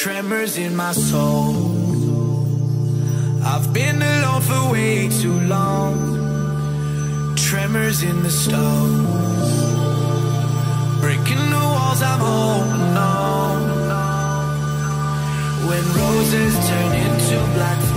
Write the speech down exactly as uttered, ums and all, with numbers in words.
Tremors in my soul. I've been alone for way too long. Tremors in the stone. Breaking the walls, I'm holding on. When roses turn into black